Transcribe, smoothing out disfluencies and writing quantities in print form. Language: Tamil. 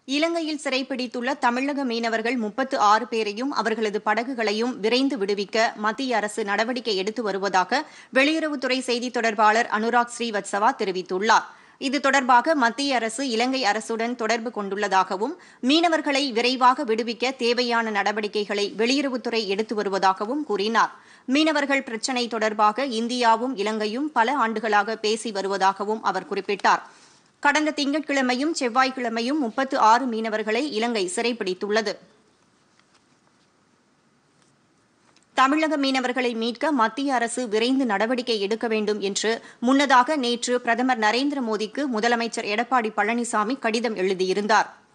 இலங்கையில் சிறைப்பிடித்துள்ள தமிழக மீனவர்கள் 36 பேரையும் அவர்களது படகுகளையும் விரைந்து விடுவிக்க மத்திய அரசு நடவடிக்கை எடுத்து வருவதாக வெளியுறவுத்துறை செய்தித் தொடர்பாளர் அனுராக் ஸ்ரீவத்சவா தெரிவித்துள்ளார். இது தொடர்பாக மத்திய அரசு இலங்கை அரசுடன் தொடர்பு கொண்டுள்ளதாகவும் மீனவர்களை விரைவாக விடுவிக்க தேவையான நடவடிக்கைகளை வெளியுறவுத்துறை எடுத்து வருவதாகவும் கூறினார். மீனவர்கள் பிரச்சினை தொடர்பாக இந்தியாவும் இலங்கையும் பல ஆண்டுகளாக பேசி வருவதாகவும் அவர் குறிப்பிட்டார். கடந்த திங்கட்கிழமையும் செவ்வாய்க்கிழமையும் 36 மீனவர்களை இலங்கை சிறைப்பிடித்துள்ளது. தமிழக மீனவர்களை மீட்க மத்திய அரசு விரைந்து நடவடிக்கை எடுக்க வேண்டும் என்று முன்னதாக நேற்று பிரதமர் நரேந்திர மோடிக்கு முதலமைச்சர் எடப்பாடி பழனிசாமி கடிதம் எழுதியிருந்தார்.